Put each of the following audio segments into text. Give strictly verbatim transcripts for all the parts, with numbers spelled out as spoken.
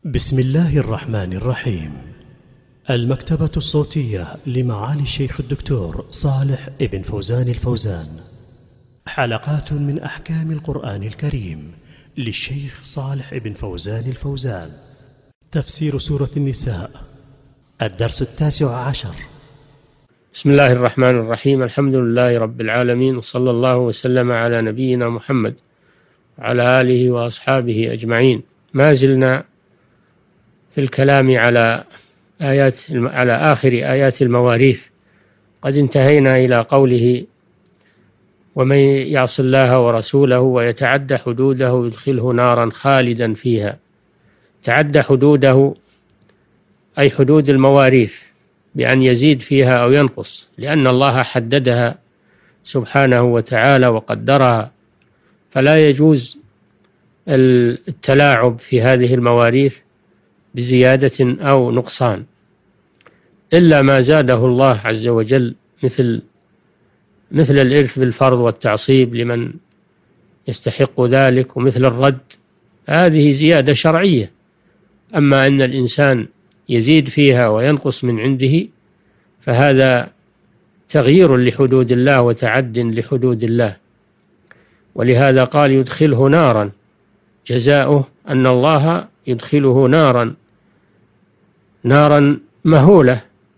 بسم الله الرحمن الرحيم. المكتبة الصوتية لمعالي الشيخ الدكتور صالح ابن فوزان الفوزان، حلقات من أحكام القرآن الكريم للشيخ صالح ابن فوزان الفوزان. تفسير سورة النساء، الدرس التاسع عشر. بسم الله الرحمن الرحيم. الحمد لله رب العالمين، وصلى الله وسلم على نبينا محمد وعلى آله وأصحابه أجمعين. ما زلنا في الكلام على آيات على آخر آيات المواريث. قد انتهينا إلى قوله: ومن يعص الله ورسوله ويتعد حدوده يدخله نارا خالدا فيها. تعد حدوده أي حدود المواريث بأن يزيد فيها أو ينقص، لأن الله حددها سبحانه وتعالى وقدرها، فلا يجوز التلاعب في هذه المواريث بزيادة أو نقصان، إلا ما زاده الله عز وجل، مثل مثل الإرث بالفرض والتعصيب لمن يستحق ذلك، ومثل الرد، هذه زيادة شرعية. أما أن الإنسان يزيد فيها وينقص من عنده فهذا تغيير لحدود الله وتعد لحدود الله. ولهذا قال: يدخله نارا، جزاؤه أن الله يدخله نارا نارا مهولة،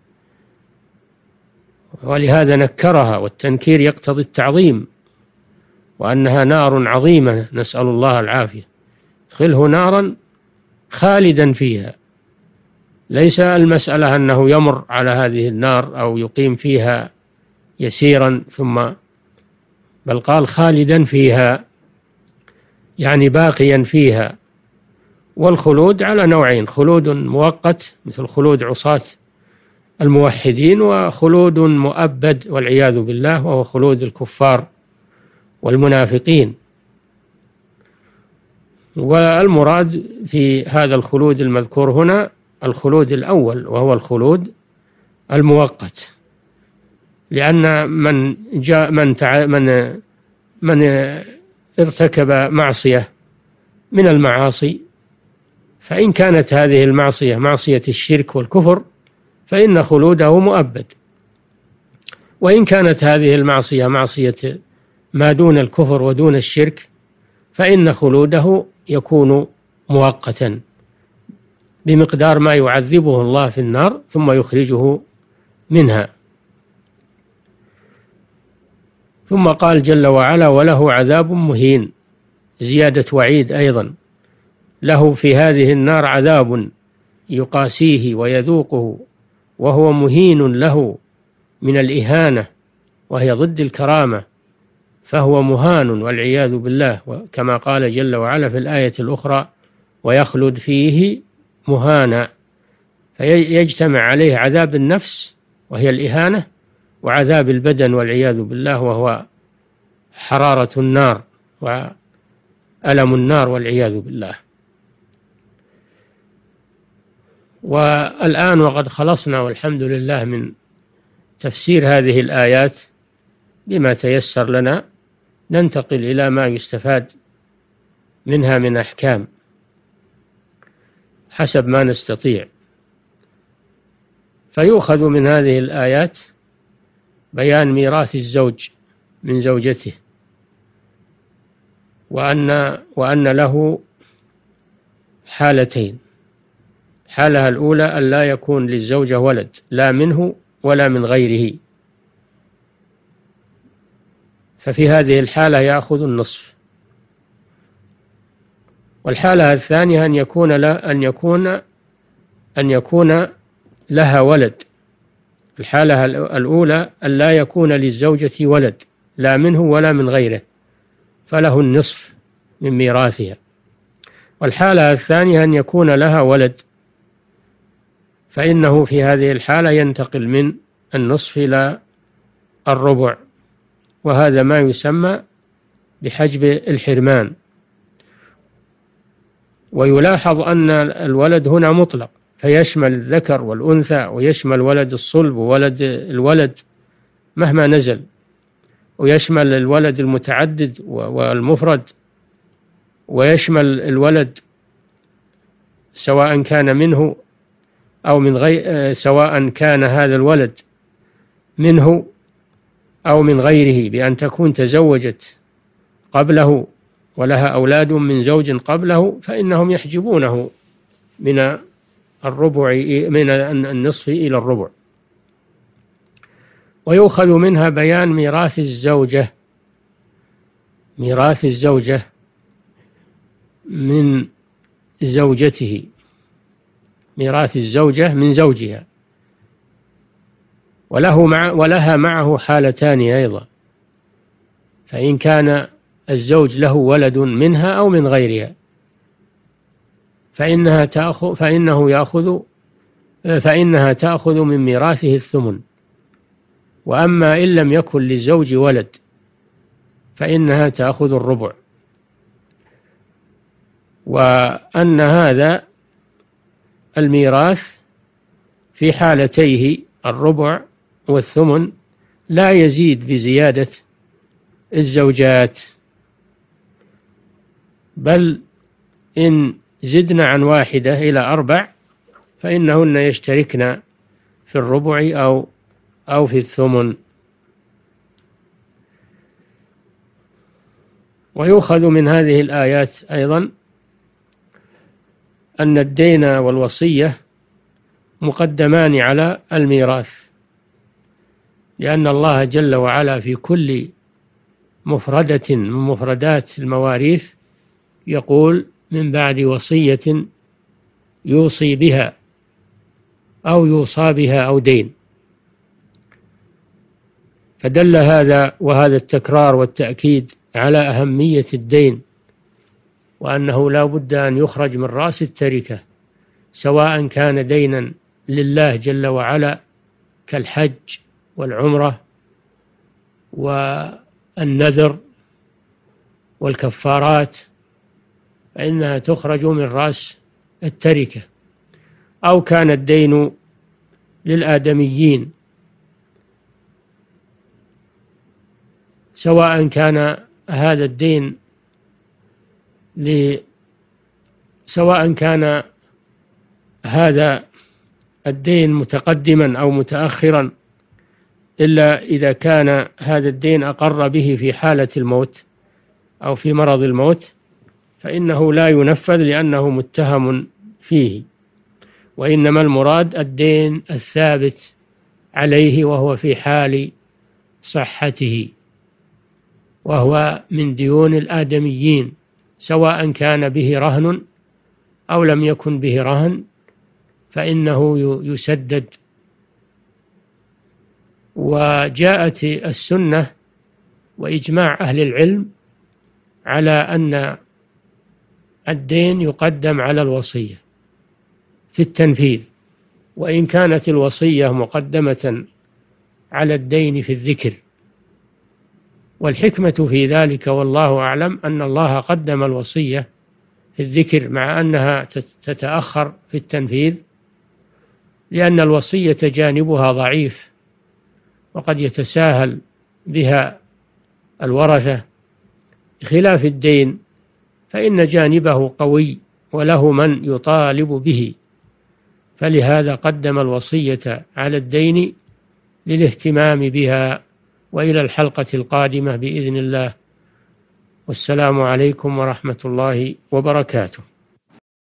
ولهذا نكرها، والتنكير يقتضي التعظيم، وأنها نار عظيمة، نسأل الله العافية. يدخله نارا خالدا فيها، ليس المسألة أنه يمر على هذه النار أو يقيم فيها يسيرا ثم، بل قال خالدا فيها، يعني باقيا فيها. والخلود على نوعين: خلود مؤقت مثل خلود عصاة الموحدين، وخلود مؤبد والعياذ بالله، وهو خلود الكفار والمنافقين. والمراد في هذا الخلود المذكور هنا الخلود الأول، وهو الخلود المؤقت، لأن من جاء من تع... من من ارتكب معصية من المعاصي، فإن كانت هذه المعصية معصية الشرك والكفر فإن خلوده مؤبد، وإن كانت هذه المعصية معصية ما دون الكفر ودون الشرك فإن خلوده يكون مؤقتا بمقدار ما يعذبه الله في النار ثم يخرجه منها. ثم قال جل وعلا: وله عذاب مهين، زيادة وعيد أيضا، له في هذه النار عذاب يقاسيه ويذوقه، وهو مهين له من الإهانة، وهي ضد الكرامة، فهو مهان والعياذ بالله، كما قال جل وعلا في الآية الأخرى: ويخلد فيه مهانا. فيجتمع عليه عذاب النفس وهي الإهانة، وعذاب البدن والعياذ بالله وهو حرارة النار وألم النار والعياذ بالله. والآن وقد خلصنا والحمد لله من تفسير هذه الآيات بما تيسر لنا، ننتقل إلى ما يستفاد منها من أحكام حسب ما نستطيع. فيؤخذ من هذه الآيات بيان ميراث الزوج من زوجته، وأن وأن له حالتين: الحالة الأولى أن لا يكون للزوجة ولد، لا منه ولا من غيره، ففي هذه الحالة يأخذ النصف. والحالة الثانية أن يكون لا أن يكون أن يكون لها ولد. الحالة الأولى أن لا يكون للزوجة ولد، لا منه ولا من غيره، فله النصف من ميراثها. والحالة الثانية أن يكون لها ولد، فإنه في هذه الحالة ينتقل من النصف إلى الربع، وهذا ما يسمى بحجب الحرمان. ويلاحظ أن الولد هنا مطلق، فيشمل الذكر والأنثى، ويشمل ولد الصلب وولد الولد مهما نزل، ويشمل الولد المتعدد والمفرد، ويشمل الولد سواء كان منه أو من غير سواء كان هذا الولد منه أو من غيره، بأن تكون تزوجت قبله ولها أولاد من زوج قبله، فإنهم يحجبونه من الربع من النصف إلى الربع. ويؤخذ منها بيان ميراث الزوجة ميراث الزوجة من زوجته ميراث الزوجة من زوجها، وله مع ولها معه حالتان أيضا، فإن كان الزوج له ولد منها أو من غيرها فإنها تأخذ فإنه يأخذ فإنها تأخذ من ميراثه الثمن. وأما إن لم يكن للزوج ولد فإنها تأخذ الربع. وأن هذا الميراث في حالتيه الربع والثمن لا يزيد بزيادة الزوجات، بل إن زدنا عن واحدة إلى أربع فإنهن يشتركن في الربع أو أو في الثمن. ويؤخذ من هذه الآيات أيضا أن الدين والوصية مقدمان على الميراث، لأن الله جل وعلا في كل مفردة من مفردات المواريث يقول: من بعد وصية يوصي بها أو يوصى بها أو دين. فدل هذا وهذا التكرار والتأكيد على أهمية الدين، وأنه لا بد أن يخرج من رأس التركة، سواء كان دينا لله جل وعلا كالحج والعمرة والنذر والكفارات، فإنها تخرج من رأس التركة، أو كان الدين للآدميين، سواء كان هذا الدين سواء كان هذا الدين متقدما أو متأخرا، إلا إذا كان هذا الدين أقر به في حالة الموت أو في مرض الموت فإنه لا ينفذ لأنه متهم فيه، وإنما المراد الدين الثابت عليه وهو في حال صحته، وهو من ديون الآدميين، سواء كان به رهن أو لم يكن به رهن فإنه يسدد. وجاءت السنة وإجماع أهل العلم على أن الدين يقدم على الوصية في التنفيذ، وإن كانت الوصية مقدمة على الدين في الذكر. والحكمة في ذلك والله أعلم أن الله قدم الوصية في الذكر مع أنها تتأخر في التنفيذ، لأن الوصية جانبها ضعيف وقد يتساهل بها الورثة، خلاف الدين فإن جانبه قوي وله من يطالب به، فلهذا قدم الوصية على الدين للاهتمام بها. وإلى الحلقة القادمة بإذن الله، والسلام عليكم ورحمة الله وبركاته.